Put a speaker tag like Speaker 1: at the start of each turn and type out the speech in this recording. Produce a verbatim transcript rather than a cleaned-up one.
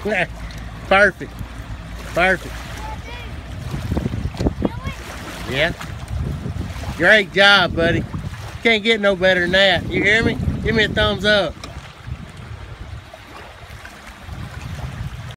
Speaker 1: Perfect. Perfect. Yeah. Great job, buddy. Can't get no better than that. You hear me? Give me a thumbs up.